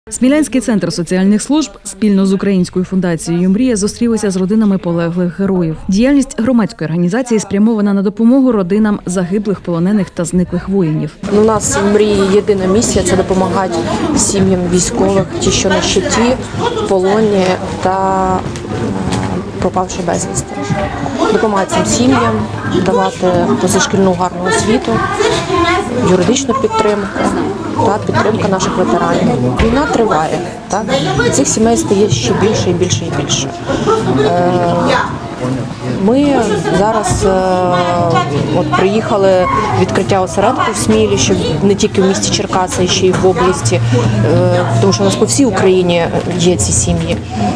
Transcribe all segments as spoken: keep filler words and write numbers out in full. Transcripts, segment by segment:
Смілянський центр соціальних служб спільно з Українською фундацією «Мрія» зустрілися з родинами полеглих героїв. Діяльність громадської організації спрямована на допомогу родинам загиблих, полонених та зниклих воїнів. У нас в «Мрії» єдина місія – це допомагати сім'ям військових, ті, що на щиті, в полоні та пропавши безвісти. Допомагати цим сім'ям, давати позашкільну гарну освіту, юридичну підтримку та підтримка наших ветеранів. Війна триває, так? Цих сімей стає ще більше і більше і більше. Ми зараз от, приїхали відкриття осередку в Смілі, щоб не тільки в місті Черкаси, а ще й в області, тому що у нас по всій Україні є ці сім'ї.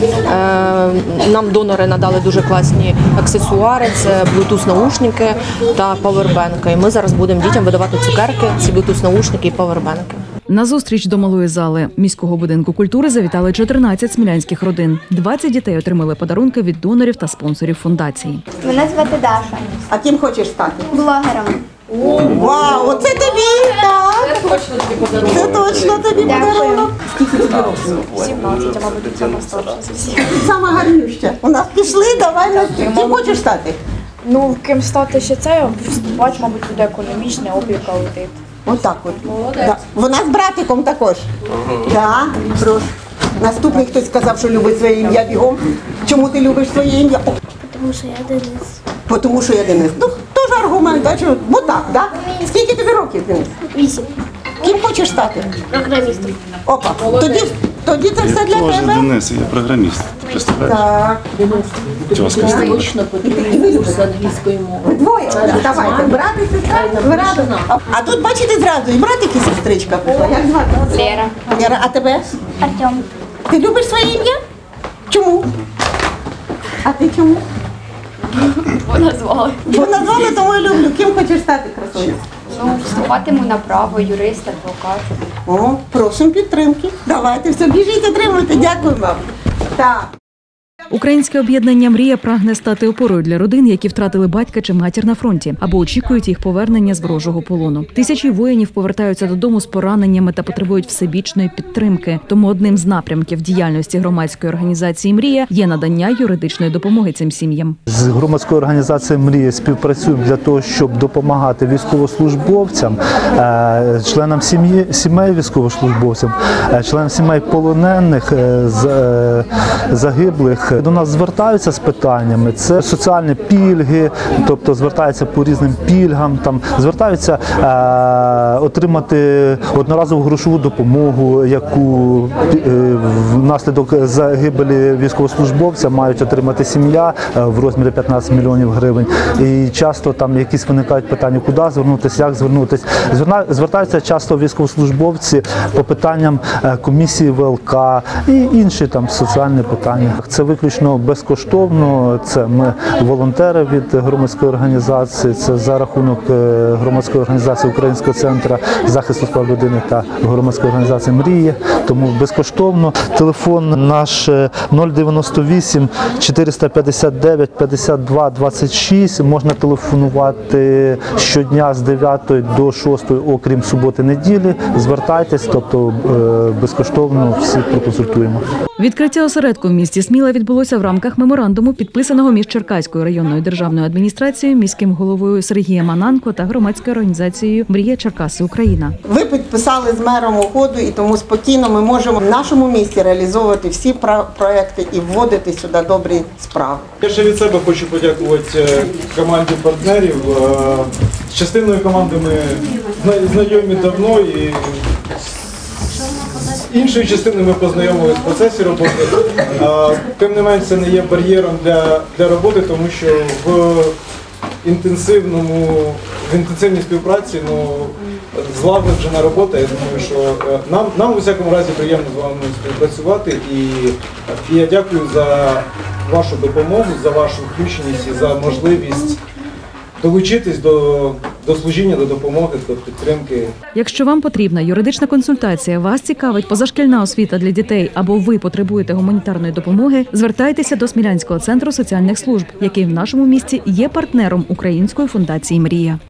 Нам донори надали дуже класні аксесуари, це блютуз-наушники та павербенки. І ми зараз будемо дітям видавати цукерки, ці блютуз-наушники і павербенки. На зустріч до малої зали міського будинку культури завітали чотирнадцять смілянських родин. двадцять дітей отримали подарунки від донорів та спонсорів фундації. Мене звати Даша. А ким хочеш стати? Блогером. О, вау, оце тобі, так. Це точно тобі подарунок. Це точно тобі подарунок. Скільки тобі років? сімнадцять, а мабуть, сама старша. Сама гарнюща. У нас пішли, давай нас. Ким хочеш стати? Ну, ким стати ще це, вступати, мабуть, буде економічний облік, аудит. Отак от. Да. Вона з братиком також. Так, да. Прошу. Наступний хтось сказав, що любить своє ім'я бігом. Чому ти любиш своє ім'я? Тому що я Денис. Тому що я Денис. Ну, теж аргумент, бачу. Бо так, так? Да? Скільки тобі років, Денис? Вісім. Ким хочеш стати? Програмістом. Опа, тоді, тоді це все для Тоже тебе. Денис, я програміст. Представляєш? Так. Тьоска Точно потрібно з англійської мови. Двоє. Давайте, брат і сестра. Ви разом. А тут, бачите, зразу і братик, і сестричка прийшла. Як звати? Лера. Лера, а тебе? Артем. Ти любиш своє ім'я? Чому? А ти чому? Бо назвали. Бо назвали, тому і люблю. Ким хочеш стати, красуню? Ну, вступатиму на право, юрист, адвокат. О, просимо підтримки. Давайте, все, біжіть, отримуйте. Дякую вам. Так. Українське об'єднання «Мрія» прагне стати опорою для родин, які втратили батька чи матір на фронті, або очікують їх повернення з ворожого полону. Тисячі воїнів повертаються додому з пораненнями та потребують всебічної підтримки. Тому одним з напрямків діяльності громадської організації «Мрія» є надання юридичної допомоги цим сім'ям. З громадською організацією «Мрія» співпрацюємо для того, щоб допомагати військовослужбовцям, членам сім'ї, сімей військовослужбовцям, членам сімей полонених, загиблих. До нас звертаються з питаннями, це соціальні пільги, тобто звертаються по різним пільгам, там звертаються е, отримати одноразову грошову допомогу, яку е, внаслідок загибелі військовослужбовця мають отримати сім'я е, в розмірі п'ятнадцять мільйонів гривень. І часто там якісь виникають питання, куди звернутися, як звернутися. Звертаються часто військовослужбовці по питанням комісії В Л К і інші там соціальні питання. Це виключно безкоштовно, це ми волонтери від громадської організації, це за рахунок громадської організації Українського центру захисту прав людини та громадської організації «Мрія», тому безкоштовно. Телефон наш нуль дев'яносто вісім чотириста п'ятдесят дев'ять п'ятдесят два двадцять шість, можна телефонувати щодня з дев'ятої до шостої, окрім суботи-неділі, звертайтесь, тобто безкоштовно всіх проконсультуємо. Відкриття осередку в місті Сміла відбулося в рамках меморандуму, підписаного між Черкаською районною державною адміністрацією, міським головою Сергієм Ананко та громадською організацією «Мрія Черкаси Україна». Ви підписали з мером угоду, і тому спокійно ми можемо в нашому місті реалізовувати всі проекти і вводити сюди добрі справи. Я ще від себе хочу подякувати команді партнерів. З частиною команди ми знайомі давно, і іншою частиною ми познайомилися в процесі роботи. Тим не менше, це не є бар'єром для, для роботи, тому що в інтенсивному, в інтенсивній співпраці ну, злагоджена робота. Я думаю, що нам, нам у всякому разі приємно з вами співпрацювати. І, і я дякую за вашу допомогу, за вашу включеність і за можливість долучитись до, до служіння, до допомоги, до підтримки. Якщо вам потрібна юридична консультація, вас цікавить позашкільна освіта для дітей або ви потребуєте гуманітарної допомоги, звертайтеся до Смілянського центру соціальних служб, який в нашому місті є партнером Української фундації «Мрія».